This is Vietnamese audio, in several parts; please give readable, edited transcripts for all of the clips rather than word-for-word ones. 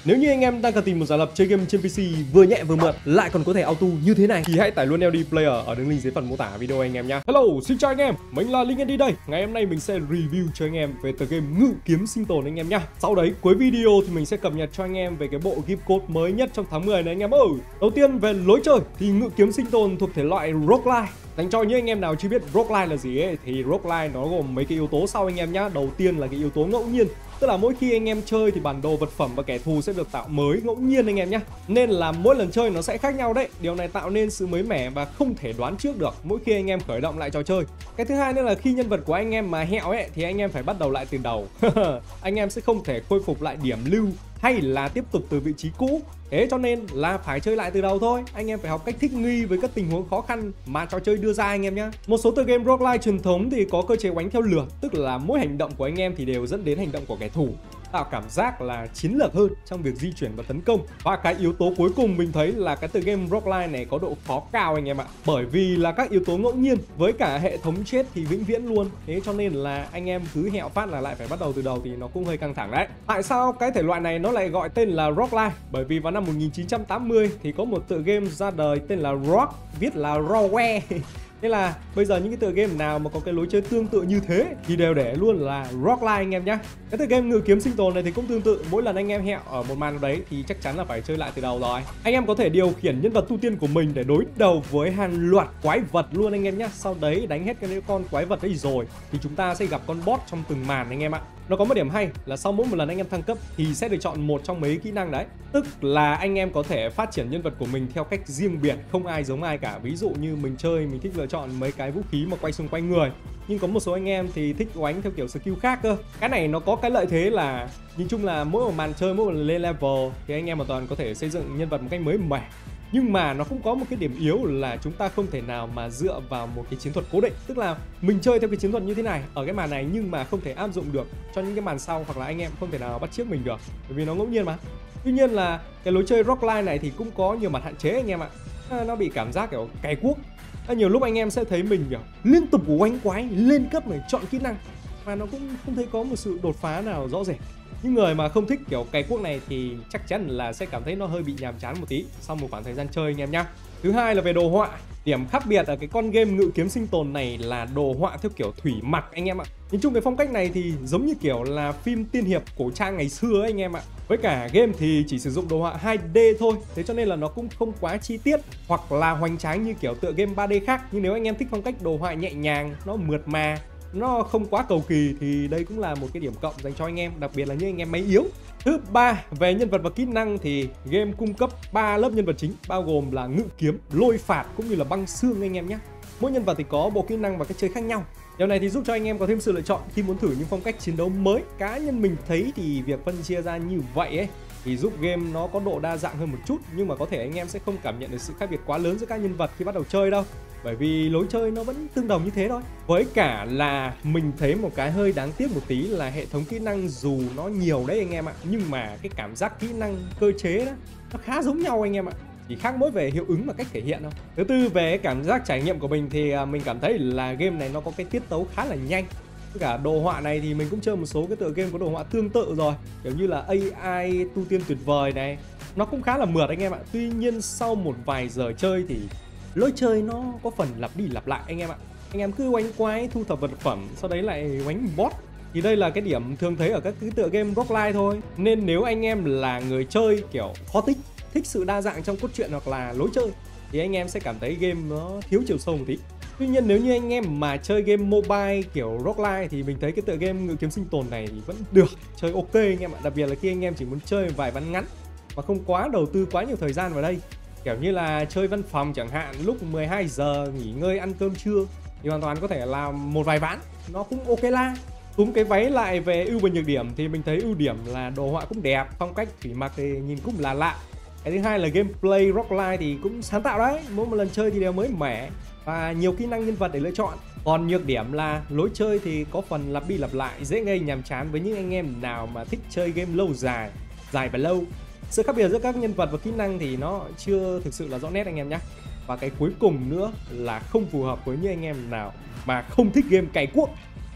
Nếu như anh em đang cần tìm một giả lập chơi game trên PC vừa nhẹ vừa mượt lại còn có thể auto như thế này thì hãy tải luôn LD Player ở đường link dưới phần mô tả video anh em nhé. Hello, xin chào anh em, mình là Linh LD đây. Ngày hôm nay mình sẽ review cho anh em về tựa game Ngự Kiếm Sinh Tồn anh em nhé. Sau đấy cuối video thì mình sẽ cập nhật cho anh em về cái bộ gift code mới nhất trong tháng 10 này anh em ơi. Đầu tiên về lối chơi thì Ngự Kiếm Sinh Tồn thuộc thể loại roguelike. Dành cho những anh em nào chưa biết roguelike là gì ấy thì roguelike nó gồm mấy cái yếu tố sau anh em nhá. Đầu tiên là cái yếu tố ngẫu nhiên. Tức là mỗi khi anh em chơi thì bản đồ, vật phẩm và kẻ thù sẽ được tạo mới ngẫu nhiên anh em nhé. Nên là mỗi lần chơi nó sẽ khác nhau đấy. Điều này tạo nên sự mới mẻ và không thể đoán trước được mỗi khi anh em khởi động lại trò chơi. Cái thứ hai nữa là khi nhân vật của anh em mà hẹo ấy thì anh em phải bắt đầu lại từ đầu. Anh em sẽ không thể khôi phục lại điểm lưu hay là tiếp tục từ vị trí cũ. Thế cho nên là phải chơi lại từ đầu thôi. Anh em phải học cách thích nghi với các tình huống khó khăn mà trò chơi đưa ra anh em nhé. Một số tựa game roguelike truyền thống thì có cơ chế oánh theo lượt, tức là mỗi hành động của anh em thì đều dẫn đến hành động của kẻ thù, tạo cảm giác là chiến lược hơn trong việc di chuyển và tấn công. Và cái yếu tố cuối cùng mình thấy là cái tựa game roguelike này có độ khó cao anh em ạ. Bởi vì là các yếu tố ngẫu nhiên với cả hệ thống chết thì vĩnh viễn luôn. Thế cho nên là anh em cứ hẹo phát là lại phải bắt đầu từ đầu thì nó cũng hơi căng thẳng đấy. Tại sao cái thể loại này nó lại gọi tên là roguelike? Bởi vì vào năm 1980 thì có một tựa game ra đời tên là Rogue, viết là Rogue. Nên là bây giờ những cái tựa game nào mà có cái lối chơi tương tự như thế thì đều để luôn là roguelike anh em nhé. Cái tựa game Ngự Kiếm Sinh Tồn này thì cũng tương tự, mỗi lần anh em hẹo ở một màn nào đấy thì chắc chắn là phải chơi lại từ đầu rồi. Anh em có thể điều khiển nhân vật tu tiên của mình để đối đầu với hàng loạt quái vật luôn anh em nhé. Sau đấy đánh hết cái con quái vật đấy rồi thì chúng ta sẽ gặp con boss trong từng màn anh em ạ. Nó có một điểm hay là sau mỗi một lần anh em thăng cấp thì sẽ được chọn một trong mấy kỹ năng đấy. Tức là anh em có thể phát triển nhân vật của mình theo cách riêng biệt, không ai giống ai cả. Ví dụ như mình chơi mình thích lựa chọn mấy cái vũ khí mà quay xung quanh người, nhưng có một số anh em thì thích oánh theo kiểu skill khác cơ. Cái này nó có cái lợi thế là nhìn chung là mỗi một màn chơi, mỗi một lần lên level thì anh em hoàn toàn có thể xây dựng nhân vật một cách mới mẻ. Nhưng mà nó cũng có một cái điểm yếu là chúng ta không thể nào mà dựa vào một cái chiến thuật cố định. Tức là mình chơi theo cái chiến thuật như thế này ở cái màn này nhưng mà không thể áp dụng được cho những cái màn sau, hoặc là anh em không thể nào bắt chước mình được bởi vì nó ngẫu nhiên mà. Tuy nhiên là cái lối chơi roguelike này thì cũng có nhiều mặt hạn chế anh em ạ. Nó bị cảm giác kiểu cày cuốc. Nhiều lúc anh em sẽ thấy mình kiểu liên tục oánh quái, lên cấp này, chọn kỹ năng mà nó cũng không thấy có một sự đột phá nào rõ rệt. Những người mà không thích kiểu cày cuốc này thì chắc chắn là sẽ cảm thấy nó hơi bị nhàm chán một tí sau một khoảng thời gian chơi anh em nhá. Thứ hai là về đồ họa. Điểm khác biệt ở cái con game Ngự Kiếm Sinh Tồn này là đồ họa theo kiểu thủy mặc anh em ạ. Nhìn chung cái phong cách này thì giống như kiểu là phim tiên hiệp cổ trang ngày xưa ấy anh em ạ. Với cả game thì chỉ sử dụng đồ họa 2D thôi, thế cho nên là nó cũng không quá chi tiết hoặc là hoành tráng như kiểu tựa game 3D khác. Nhưng nếu anh em thích phong cách đồ họa nhẹ nhàng, nó mượt mà, nó không quá cầu kỳ thì đây cũng là một cái điểm cộng dành cho anh em, đặc biệt là những anh em máy yếu. Thứ ba, về nhân vật và kỹ năng thì game cung cấp 3 lớp nhân vật chính, bao gồm là ngự kiếm, lôi phạt cũng như là băng xương anh em nhé. Mỗi nhân vật thì có bộ kỹ năng và cách chơi khác nhau. Điều này thì giúp cho anh em có thêm sự lựa chọn khi muốn thử những phong cách chiến đấu mới. Cá nhân mình thấy thì việc phân chia ra như vậy ấy thì giúp game nó có độ đa dạng hơn một chút, nhưng mà có thể anh em sẽ không cảm nhận được sự khác biệt quá lớn giữa các nhân vật khi bắt đầu chơi đâu, bởi vì lối chơi nó vẫn tương đồng như thế thôi. Với cả là mình thấy một cái hơi đáng tiếc một tí là hệ thống kỹ năng dù nó nhiều đấy anh em ạ, nhưng mà cái cảm giác kỹ năng cơ chế đó nó khá giống nhau anh em ạ, chỉ khác mỗi về hiệu ứng và cách thể hiện thôi. Thứ tư, về cảm giác trải nghiệm của mình thì mình cảm thấy là game này nó có cái tiết tấu khá là nhanh. Với cả đồ họa này thì mình cũng chơi một số cái tựa game có đồ họa tương tự rồi, kiểu như là AI tu tiên tuyệt vời này, nó cũng khá là mượt anh em ạ. Tuy nhiên sau một vài giờ chơi thì lối chơi nó có phần lặp đi lặp lại anh em ạ. Anh em cứ oánh quái thu thập vật phẩm, sau đấy lại oánh boss. Thì đây là cái điểm thường thấy ở các cái tựa game roguelike thôi. Nên nếu anh em là người chơi kiểu khó thích sự đa dạng trong cốt truyện hoặc là lối chơi thì anh em sẽ cảm thấy game nó thiếu chiều sâu một tí. Tuy nhiên nếu như anh em mà chơi game mobile kiểu roguelike thì mình thấy cái tựa game Ngự Kiếm Sinh Tồn này thì vẫn được, chơi ok anh em ạ. Đặc biệt là khi anh em chỉ muốn chơi vài ván ngắn mà không quá đầu tư quá nhiều thời gian vào đây, kiểu như là chơi văn phòng chẳng hạn, lúc 12 giờ nghỉ ngơi ăn cơm trưa thì hoàn toàn có thể làm một vài ván, nó cũng ok la. Túm cái váy lại về ưu và nhược điểm thì mình thấy ưu điểm là đồ họa cũng đẹp, phong cách thủy mặc thì nhìn cũng là lạ. Cái thứ hai là gameplay roguelike thì cũng sáng tạo đấy, mỗi một lần chơi thì đều mới mẻ và nhiều kỹ năng nhân vật để lựa chọn. Còn nhược điểm là lối chơi thì có phần lặp đi lặp lại, dễ gây nhàm chán với những anh em nào mà thích chơi game lâu dài và lâu. Sự khác biệt giữa các nhân vật và kỹ năng thì nó chưa thực sự là rõ nét anh em nhé. Và cái cuối cùng nữa là không phù hợp với những anh em nào mà không thích game cày cuốc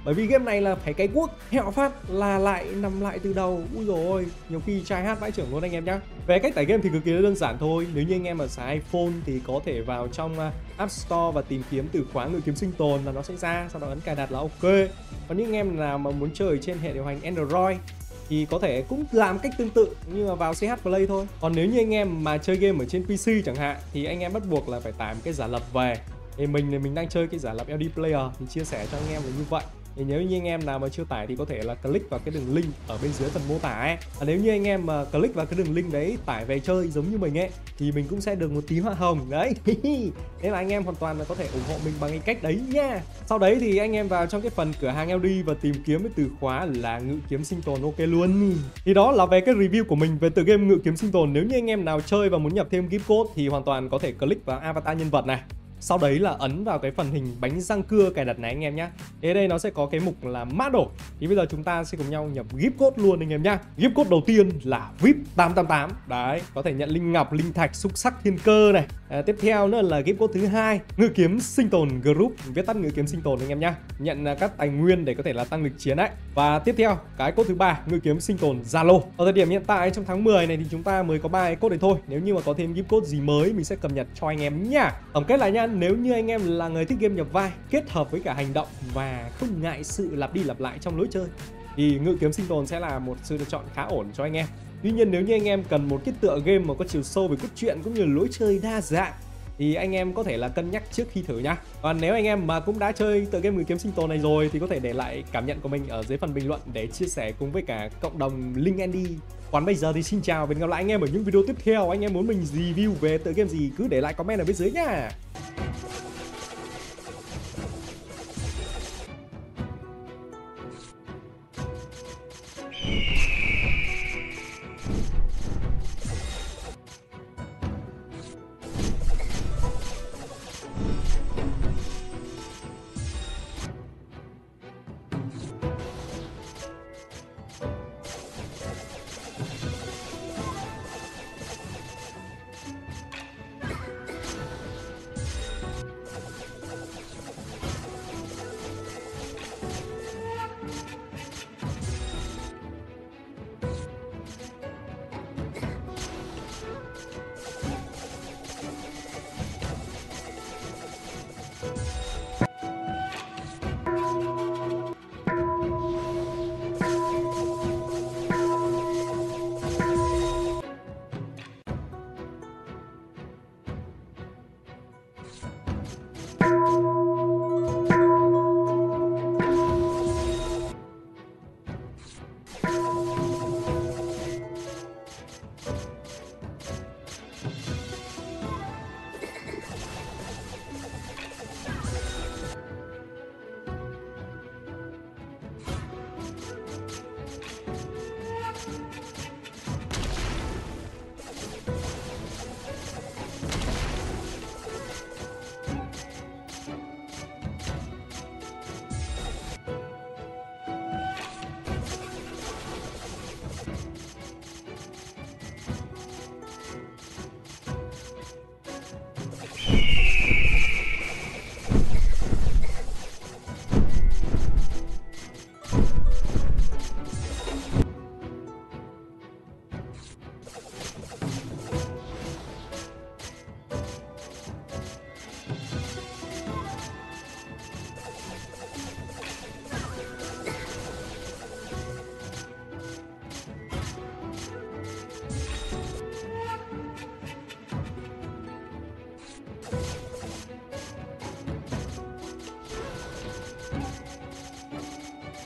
Bởi vì game này là phải cái guốc hẹo phát là lại nằm lại từ đầu. Ui dồi ôi, nhiều khi trai hát vãi trưởng luôn anh em nhá. Về cách tải game thì cực kỳ đơn giản thôi. Nếu như anh em mà xài iPhone thì có thể vào trong App Store và tìm kiếm từ khóa ngự kiếm sinh tồn là nó sẽ ra, sau đó ấn cài đặt là ok. Còn những anh em nào mà muốn chơi trên hệ điều hành Android thì có thể cũng làm cách tương tự như là vào CH Play thôi. Còn nếu như anh em mà chơi game ở trên PC chẳng hạn thì anh em bắt buộc là phải tải một cái giả lập về. Thì mình đang chơi cái giả lập LD Player thì chia sẻ cho anh em là như vậy. Thì nếu như anh em nào mà chưa tải thì có thể là click vào cái đường link ở bên dưới phần mô tả ấy. Nếu như anh em mà click vào cái đường link đấy tải về chơi giống như mình ấy thì mình cũng sẽ được một tí hoa hồng đấy. Nên là anh em hoàn toàn là có thể ủng hộ mình bằng cái cách đấy nha. Sau đấy thì anh em vào trong cái phần cửa hàng LD và tìm kiếm cái từ khóa là ngự kiếm sinh tồn, ok luôn. Thì đó là về cái review của mình về tựa game ngự kiếm sinh tồn. Nếu như anh em nào chơi và muốn nhập thêm gift code thì hoàn toàn có thể click vào avatar nhân vật này. Sau đấy là ấn vào cái phần hình bánh răng cưa cài đặt này anh em nhé. Thế đây nó sẽ có cái mục là mã đổi. Thì bây giờ chúng ta sẽ cùng nhau nhập gift code luôn anh em nhá. Gift code đầu tiên là VIP 888. Đấy, có thể nhận linh ngọc, linh thạch, xúc sắc thiên cơ này. Tiếp theo nữa là gift code thứ hai, ngự kiếm sinh tồn group, viết tắt ngự kiếm sinh tồn anh em nhá. Nhận các tài nguyên để có thể là tăng lực chiến đấy. Và tiếp theo, cái code thứ ba, ngự kiếm sinh tồn Zalo. Ở thời điểm hiện tại trong tháng 10 này thì chúng ta mới có 3 cái code này thôi. Nếu như mà có thêm gift code gì mới mình sẽ cập nhật cho anh em nhá. Tổng kết lại nha, nếu như anh em là người thích game nhập vai kết hợp với cả hành động và không ngại sự lặp đi lặp lại trong lối chơi thì ngự kiếm sinh tồn sẽ là một sự lựa chọn khá ổn cho anh em. Tuy nhiên nếu như anh em cần một cái tựa game mà có chiều sâu về cốt truyện cũng như lối chơi đa dạng thì anh em có thể là cân nhắc trước khi thử nhá. Còn nếu anh em mà cũng đã chơi tựa game ngự kiếm sinh tồn này rồi thì có thể để lại cảm nhận của mình ở dưới phần bình luận để chia sẻ cùng với cả cộng đồng Linh Andy. Còn bây giờ thì xin chào và hẹn gặp lại anh em ở những video tiếp theo. Anh em muốn mình review về tựa game gì cứ để lại comment ở bên dưới nha.